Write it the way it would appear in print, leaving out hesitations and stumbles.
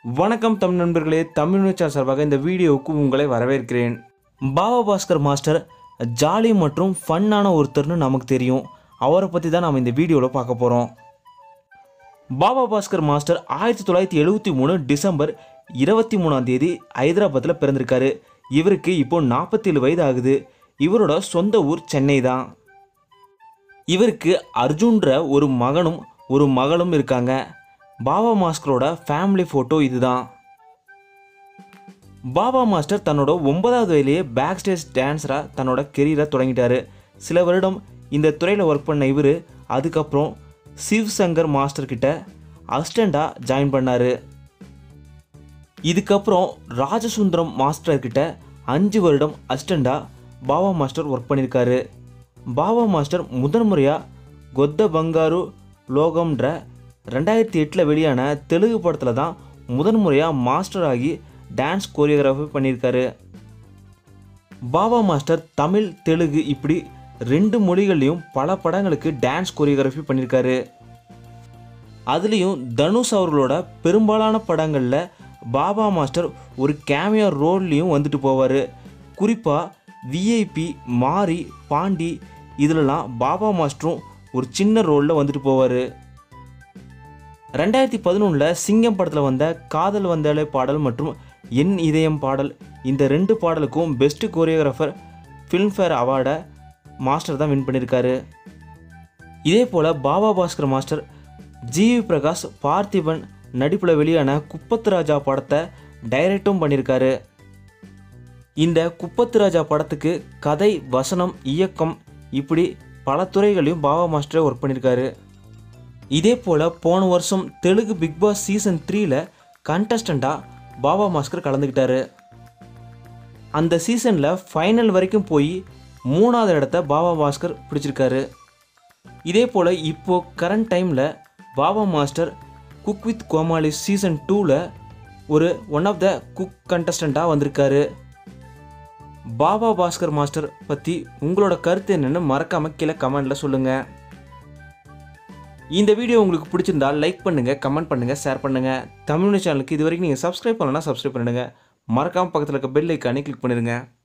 வணக்கம் தமிழ் நண்பர்களே, தமிழ் நியூஸ் சார்பாக இந்த வீடியோவுக்கு உங்களை வரவேற்கிறேன். பாபா பாஸ்கர் மாஸ்டர் ஜாலி மற்றும் ஃபன்னான ஒருத்தர்னு நமக்கு தெரியும். அவரை பற்றி தான் நாம் இந்த வீடியோவில் பார்க்க போகிறோம். பாபா பாஸ்கர் மாஸ்டர் 1973 டிசம்பர் 23 ஹைதராபாத்தில் பிறந்திருக்காரு. இவருக்கு இப்போ 47 வயது ஆகுது. இவரோட சொந்த ஊர் சென்னை தான். இவருக்கு அர்ஜுன்ற ஒரு மகனும் ஒரு மகளும் இருக்காங்க. பாபா மாஸ்டரோட ஃபேமிலி ஃபோட்டோ இதுதான். பாபா மாஸ்டர் தன்னோட 9வது வயதிலேயே பேக் ஸ்டேஜ் டான்ஸராக தன்னோட கெரியரை தொடங்கிட்டார். சில வருடம் இந்த துறையில் ஒர்க் பண்ண இவர் அதுக்கப்புறம் சிவசங்கர் மாஸ்டர் கிட்ட அசிஸ்டண்டாக ஜாயின் பண்ணார். இதுக்கப்புறம் ராஜசுந்தரம் மாஸ்டர் கிட்ட 5 வருடம் அசிஸ்டண்டாக பாபா மாஸ்டர் ஒர்க் பண்ணியிருக்காரு. பாபா மாஸ்டர் முதன்முறையாக கொத்த பங்காரு லோகம்ன்ற 2008 வெளியான தெலுங்கு படத்தில் தான் முதன்முறையாக மாஸ்டர் ஆகி டான்ஸ் கோரியோகிராஃபி பண்ணியிருக்காரு. பாபா மாஸ்டர் தமிழ் தெலுங்கு இப்படி 2 மொழிகள்லையும் பல படங்களுக்கு டான்ஸ் கோரியோகிராஃபி பண்ணியிருக்காரு. அதுலேயும் தனுஷ் அவர்களோட பெரும்பாலான படங்களில் பாபா மாஸ்டர் ஒரு கேமியோ ரோல்லையும் வந்துட்டு போவார். குறிப்பாக விஐபி, மாரி, பாண்டி இதிலலாம் பாபா மாஸ்டரும் ஒரு சின்ன ரோலில் வந்துட்டு போவார். 2011 சிங்கம் படத்தில் வந்த காதல் வந்தாலே பாடல் மற்றும் என் இதயம் பாடல், இந்த 2 பாடலுக்கும் பெஸ்ட் கோரியோகிராஃபர் ஃபிலிம்ஃபேர் அவார்டை மாஸ்டர் தான் வின் பண்ணியிருக்காரு. இதே போல் பாபா பாஸ்கர் மாஸ்டர் ஜிவி பிரகாஷ், பார்த்திபன் நடிப்பில் வெளியான குப்பத்து ராஜா படத்தை டைரக்டும் பண்ணியிருக்காரு. இந்த குப்பத்து ராஜா படத்துக்கு கதை, வசனம், இயக்கம் இப்படி பல துறைகளையும் பாபா மாஸ்டரே ஒர்க் பண்ணியிருக்காரு. இதே போல் போன வருஷம் தெலுங்கு பிக் பாஸ் சீசன் 3 கண்டஸ்டண்ட்டாக பாபா மாஸ்டர் கலந்துக்கிட்டாரு. அந்த சீசனில் ஃபைனல் வரைக்கும் போய் 3வது இடத்த பாபா மாஸ்டர் பிடிச்சிருக்காரு. இதே போல் இப்போது கரண்ட் டைமில் Baba master cook with Comali season 2 ஒரு ஒன் ஆஃப் த குக் கண்டஸ்டண்ட்டாக வந்திருக்காரு. பாபா பாஸ்கர் மாஸ்டர் பற்றி உங்களோட கருத்து என்னென்னு மறக்காமல் கீழே கமெண்டில் சொல்லுங்கள். இந்த வீடியோ உங்களுக்கு பிடிச்சிருந்தால் லைக் பண்ணுங்கள், கமெண்ட் பண்ணுங்கள், ஷேர் பண்ணுங்கள். தமிழ் சேனலுக்கு இது வரைக்கும் நீங்கள் சப்ஸ்கிரைப் பண்ணலன்னா சப்ஸ்கிரைப் பண்ணிடுங்க. மறக்காமல் பக்கத்தில் இருக்க பெல் ஐக்கானே கிளிக் பண்ணிடுங்க.